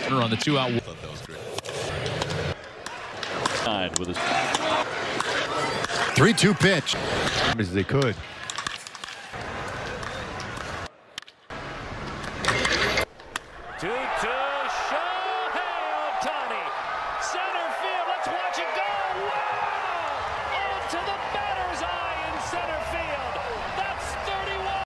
On the 2-out. That was great. With his 3-2 pitch. As they could. Two.